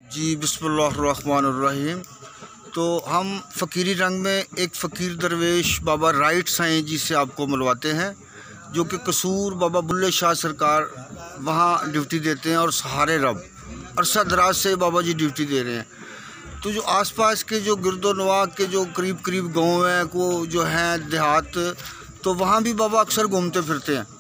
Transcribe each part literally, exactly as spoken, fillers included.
जी बिस्मिल्लाहिर्रहमानिर्रहीम। तो हम फ़कीरी रंग में एक फ़कीर दरवेश बाबा राइट साईं जी से आपको मिलवाते हैं, जो कि कसूर बाबा बुल्ले शाह सरकार वहाँ ड्यूटी देते हैं और सहारे रब अरसा दराज से बाबा जी ड्यूटी दे रहे हैं। तो जो आसपास के जो गिरदो नवाह के जो करीब करीब गाँव हैं को जो हैं देहात, तो वहाँ भी बाबा अक्सर घूमते फिरते हैं।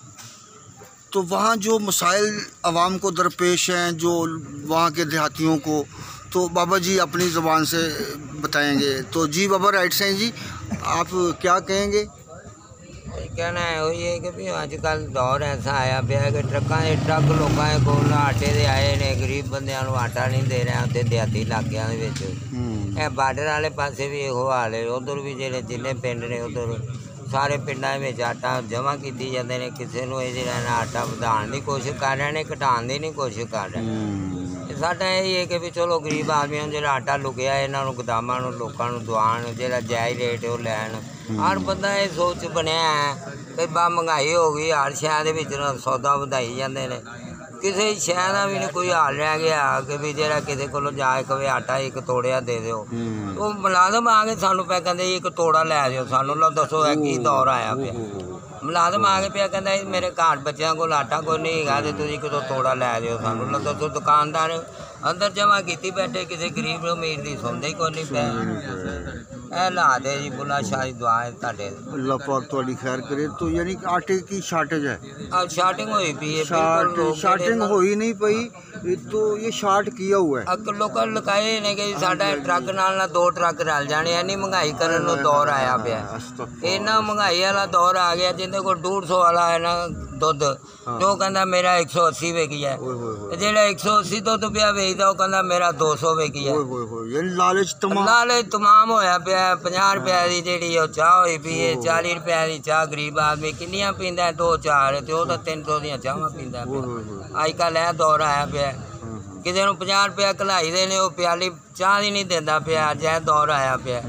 तो वहाँ जो मसाइल आवाम को दरपेश हैं, जो वहाँ के देहातियों को, तो बाबा जी अपनी ज़बान से बताएंगे। तो जी बाबा राइट साईं जी, आप क्या कहेंगे? कहना है वही है कि भी अजकल दौर ऐसा आया पाया कि ट्रकों के ट्रक लोगों के कोल आटे दे आए ने, गरीब बंदियां नूं आटा नहीं दे रहे उत्थे देहाती इलाकिਆਂ ਦੇ ਵਿੱਚ। ਇਹ ਬਾਰਡਰ ਵਾਲੇ ਪਾਸੇ ਵੀ ਇਹੋ ਹਾਲ ਹੈ, ਉਧਰ ਵੀ ਜਿਹੜੇ ਜਿੰਨੇ ਪਿੰਡ ਨੇ ਉਧਰ ਸਾਰੇ ਪਿੰਡਾਂ ਵਿੱਚ ਆਟਾ ਜਮ੍ਹਾਂ ਕੀਤੀ ਜਾਂਦੇ ਨੇ। ਕਿਸੇ ਨੂੰ ਇਹ ਜਿਹੜਾ ਨਾ ਆਟਾ ਵਧਾਉਣ ਦੀ ਕੋਸ਼ਿਸ਼ ਕਰ ਰਹੇ ਨੇ, ਘਟਾਉਣ ਦੀ ਨਹੀਂ ਕੋਸ਼ਿਸ਼ ਕਰ ਰਹੇ। ਸਾਡਾ ਇਹ ਹੈ ਕਿ ਵੀ ਚਲੋ ਗਰੀਬ ਆਦਮੀਆਂ ਨੂੰ ਜਿਹੜਾ ਆਟਾ ਲੁਕਿਆ ਇਹਨਾਂ ਨੂੰ ਗੋਦਾਮਾਂ ਨੂੰ ਲੋਕਾਂ ਨੂੰ ਦਵਾਉਣ, ਜਿਹੜਾ ਜਾਇਜ਼ ਰੇਟ ਉਹ ਲੈਣ। ਹਰ ਬੰਦਾ ਇਹ ਸੋਚ ਬਣਿਆ ਹੈ ਕਿ ਬਾ ਮਹਿੰਗਾਈ ਹੋ ਗਈ, ਹਰ ਸ਼ਹਿਰ ਦੇ ਵਿੱਚ ਸੌਦਾ ਵਧਾਈ ਜਾਂਦੇ ਨੇ। ਕਿਸੇ ਸ਼ਹਿਰ ਦਾ ਵੀ ਨਹੀਂ ਕੋਈ ਹਾਲ ਰਹਿ ਗਿਆ ਕਿ ਵੀ ਜਿਹੜਾ ਕਿਸੇ ਕੋਲੋਂ ਜਾ ਕੇ ਕਵੇ ਆਟਾ ਇੱਕ ਤੋੜਿਆ ਦੇ ਦਿਓ। ਉਹ ਮੁਲਾਜ਼ਮ ਆ ਕੇ ਸਾਨੂੰ ਪਿਆ ਕਹਿੰਦੇ ਇੱਕ ਤੋੜਾ ਲੈ ਦਿਓ, ਸਾਨੂੰ ਲਓ ਦੱਸੋ ਇਹ ਕੀ ਦੌਰ ਆਇਆ ਪਿਆ। ਮੁਲਾਜ਼ਮ ਆ ਕੇ ਪਿਆ ਕਹਿੰਦਾ ਮੇਰੇ ਘਰ ਬੱਚਿਆਂ ਕੋਲ ਆਟਾ ਕੋਈ ਨਹੀਂ ਹੈਗਾ ਤੇ ਤੁਸੀਂ ਕਿਤੋਂ ਤੋੜਾ ਲੈ ਦਿਓ, ਸਾਨੂੰ ਲਓ ਦੱਸੋ। ਦੁਕਾਨਦਾਰ ਅੰਦਰ ਜਮ੍ਹਾਂ ਕੀਤੀ ਬੈਠੇ, ਕਿਸੇ ਗਰੀਬ ਨੂੰ ਅਮੀਰ ਦੀ ਸੁਣਦੇ ਹੀ ਕੋਈ ਨਹੀਂ ਪਿਆ। ਇਹ ਹਾਲਾਤ है जी। बुला शाही दुआ है ताड़े अल्लाह पाक थोड़ी खैर करे। तो यानी कि आटे की शार्टेज है, अब शार्टिंग हुई पी है, शार्ट शार्टिंग हो ही नहीं पई। तो ये शार्ट किया हुआ है। अग लोग लुकाए ने कि साडा ट्रक नाल ना दो ट्रक रल जाने। इन्नी महंगाई करन नूं दौर आया पिया, इन्ना महंगाई वाला दौर आ गया। जिंदे को डेढ़ सौ वाला है ना दुध, जो कहंदा मेरा एक सौ अस्सी विकी है, जेड़ा एक सौ अस्सी दुध पिया वेचदा वो कहंदा मेरा दो सौ विकी है। लालच तमाम लालच तमाम होया पिया। पचास रुपए की जी चाह हुई पी है, चाली रुपए की चाह गरीब आदमी किनिया पींदा है, दो चार ते वो तो तीन सौ दियां चाहां पींदा पिया। अजकल यह दौर आया पिया, किसी नूं पचास रुपया घलाई दे ने वो प्याली चाह ही नहीं देंदा पिया। अज यह दौर आया पिया।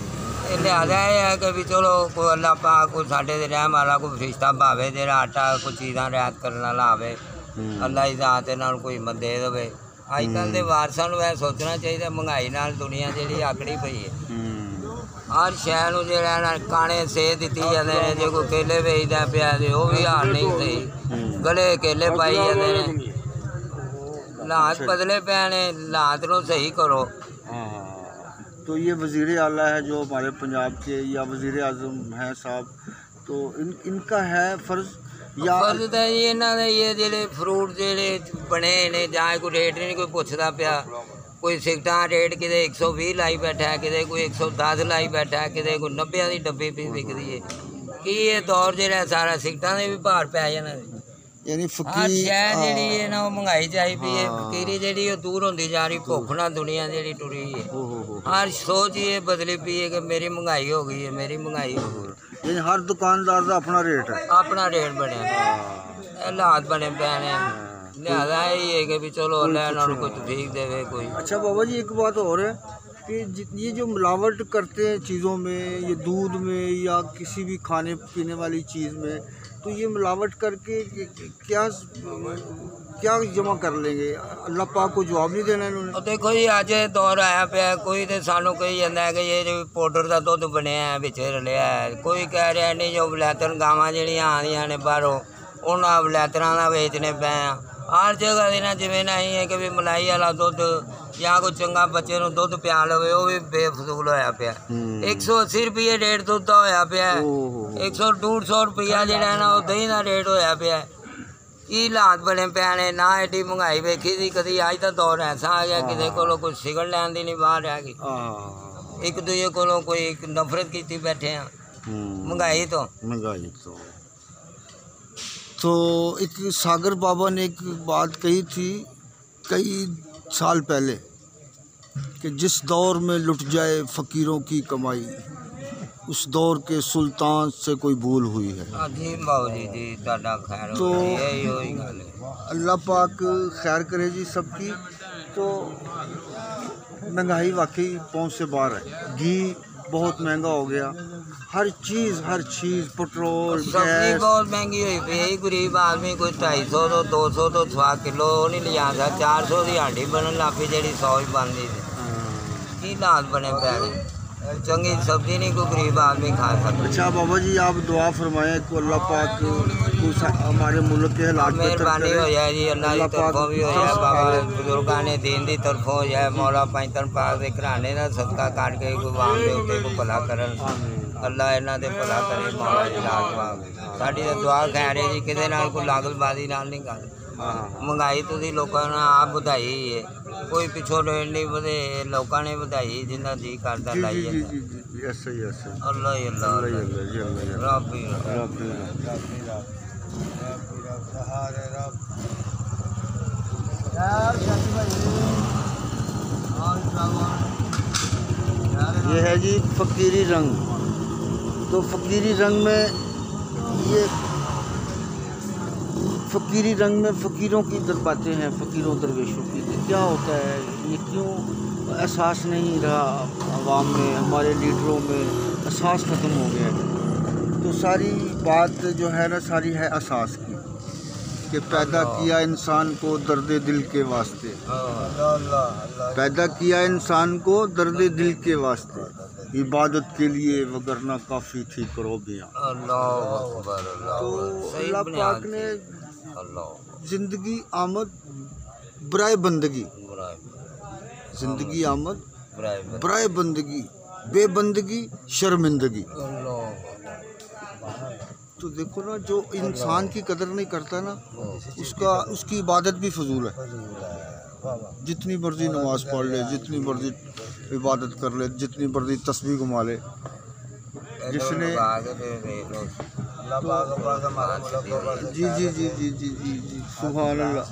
लिहाजा यह है कि भी चलो कोई अल्लाह पाक कोई साडे दे रहम वाला कोई फरिश्ता भावे जेड़ा आटा कोई चीज़ां रियायत करने वाला आवे, अल्लाह की ज़ात इन्हां नूं कोई हिम्मत दे देवे। अजकल के वारसां नूं यह सोचना चाहिए, महंगाई नाल दुनिया जिहड़ी आकड़ी पई है। हर शहर में जो काने सेह दी जाते हैं, जो कोई केले बेचता पिया तो वह भी हाल नहीं सही, गले केले पाई जाते हैं। हालात बदले पे ने, हालात को सही करो। तो ये वज़ीर आला है जो हमारे पंजाब के, या वज़ीर आज़म है साहब, तो इन इनका है फ़र्ज़ या फर्ज तो ये इन्होंने ये जेडे फ्रूट जेडे बने ने जाए कोई रेट नहीं कोई पुछदा पिया। कोई सिगटा रेट किते एक सौ भी लाई बैठा है, किते कोई एक सौ दस लाई बैठा है, किते कोई नब्बे की डब्बी भी विकदी है। कि ये दौर जो सारा सिगटा के भी भार पै जाना। यानी हर शहर जी है ना महंगाई चाही पी है, फकीरी जी दूर होती जा रही, भुख ना दुनिया जी टुरी है। हर सोच ये बदली पी है कि मेरी महंगाई हो गई है, मेरी महंगाई हो गई। यानी हर दुकानदार का अपना रेट है, अपना रेट बनया, हालात बने पे ने। लिहाजा यही है कि भी चलो अल्लाह इन्होंने कुछ ठीक देवे कोई। अच्छा बाबा जी, एक बात और है कि ये जो मिलावट करते हैं चीज़ों में, ये दूध में या किसी भी खाने पीने वाली चीज़ में, तो ये मिलावट करके क्या क्या जमा कर लेंगे? अल्लाह पाक को जवाब नहीं देना इन्होंने। देखो जी अज दौर आया पाया, कोई तो सानू कही जाता है कि ये जो पाउडर का दुध बनया है बिच रलिया है, कोई कह रहा नहीं जो वलैतन गावां जिहड़ियां आंदियां ने बाहरों उन्हां वलैतनां दा बेचने पे आ। हर जगह देना जिवें नहीं है कि भी मलाई वाला दुध या कोई चंगा बच्चे नूं दुध पिया लवे, वो भी बेफजूल होया पिया। एक सौ अस्सी रुपये रेट दुध का होया पिया, एक सौ डेढ़ सौ रुपया जिहड़ा ना वो दही का रेट होया पिया। की हालात बने पे ने, ना एडी महंगाई वेखी थी कदी। अज का दौर ऐसा आ गया किसी को कुछ सिगड़ लैन की नहीं बाहर रह गई, एक दूजे को कोई नफरत की बैठे हैं महंगाई तो महंगाई तो तो एक सागर बाबा ने एक बात कही थी कई साल पहले कि जिस दौर में लुट जाए फ़कीरों की कमाई, उस दौर के सुल्तान से कोई भूल हुई है। जी बाबू जी जी खैर तो यही यही गल है। अल्लाह पाक खैर करे जी सबकी। तो महंगाई वाकई पहुँच से बाहर है। घी بہت مہنگا ہو گیا، ہر چیز ہر چیز پٹرول سبزی گیس بہت مہنگی ہوئی پی ہے، غریب آدمی کوئی ڈھائی سو تو دو سو تو سوا کلو نہیں لیا سا، چار سو کی ہانڈی بنن لگ پئی جیڑی سو ہی بنتی سی، کی حالات بنے پے نے، چنگی سبزی نہیں کوئی غریب آدمی کھا سکتا۔ اچھا بابا جی آپ دعا فرمائیں کہ اللہ پاک کو ہمارے ملک کے حالات بہتر مہربانی کرے، ہو جائے جی، اللہ کی طرفوں بھی ہو جائے، بابا بزرگاں نے دین دی طرفوں ہو جائے، مولا پنجتن پاک دے گھرانے دا صدقہ کٹ کے کوئی عوام دے اوتے کو بھلا کرن، اللہ انہاں دے بھلا کرے، مولا جی لاکھ پاک ساڈی تے دعا خیر ہے جی، کسے نال کوئی لاگل بازی نال نہیں گل، مہنگائی تسی لوکاں نے آپ بدھائی ہے، کوئی پچھوں ریٹ نہیں ودھے، لوکاں نے بدھائی، جنہ جی کردا لائی جی جاندا، جی جی جی ایسا ہی ایسا ہی اللہ ہی اللہ اللہ ہی اللہ جی اللہ ہی اللہ رب ہی رب۔ رب ہی رب۔ یہ ہے جی فقیری رنگ، تو فقیری رنگ میں یہ فقیری رنگ میں فقیروں کی باتیں ہیں، فقیروں درویشوں کی، کیا ہوتا ہے یہ، کیوں احساس نہیں رہا عوام میں، ہمارے لیڈروں میں احساس ختم ہو گیا ہے؟ تو ساری بات جو ہے نا ساری ہے احساس کی، کہ پیدا کیا انسان کو درد دل کے واسطے، پیدا کیا انسان کو درد دل کے واسطے، عبادت کے لیے وگرنہ کافی تھی کرو بیاں۔ اللہ اکبر، تو اللہ اللہ پاک نے اللہ زندگی آمد برائے بندگی، زندگی آمد برائے بندگی، بے بندگی شرمندگی۔ تو دیکھو نا جو انسان کی قدر نہیں کرتا نا اس کا اس کی عبادت بھی فضول ہے، جتنی مرضی نماز پڑھ لے، جتنی مرضی عبادت کر لے، جتنی مرضی تسبیح گھما لے، جس نے جی جی جی جی جی جی جی سبحان اللہ،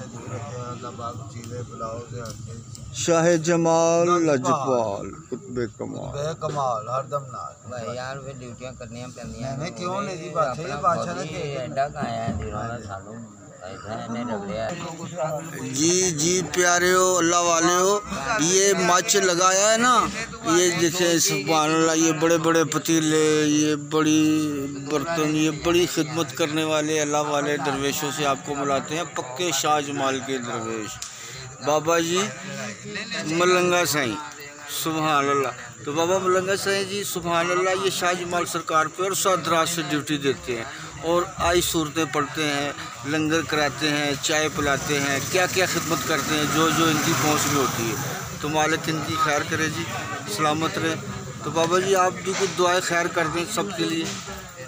شاہ جمال لجپال قطب کمال بے کمال ہر دم نال بھائی یار پھر ڈیوٹیاں کرنیاں پیندیاں نہیں کیوں نہیں جی بادشاہ جی بادشاہ نے ایڈا کھایا ہے دیروں نے سانوں ایسا نے رگڑیا جی جی پیاریو اللہ والیو، یہ مچ لگایا ہے نا، یہ جیسے سبحان اللہ، یہ بڑے بڑے پتیلے، یہ بڑی برتن، یہ بڑی خدمت کرنے والے اللہ والے درویشوں سے آپ کو ملاتے ہیں، پکے شاہ جمال کے درویش بابا جی ملنگا سائیں، سبحان اللہ۔ تو بابا ملنگا سائیں جی سبحان اللہ یہ شاہ جمال سرکار پہ اور سات رات سے ڈیوٹی دیتے ہیں اور آئی صورتیں پڑھتے ہیں، لنگر کراتے ہیں، چائے پلاتے ہیں، کیا کیا خدمت کرتے ہیں جو جو ان کی پہنچ میں ہوتی ہے، تو مالک ان کی خیر کرے جی، سلامت رہے۔ تو بابا جی آپ بھی کچھ دعائیں خیر کر دیں سب کے لیے،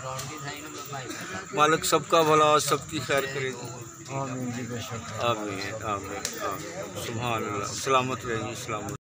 مالک سب کا بھلا سب کی خیر کرے جی، آمین آمین آمین، سبحان اللہ، سلامت رہے جی، سلامت۔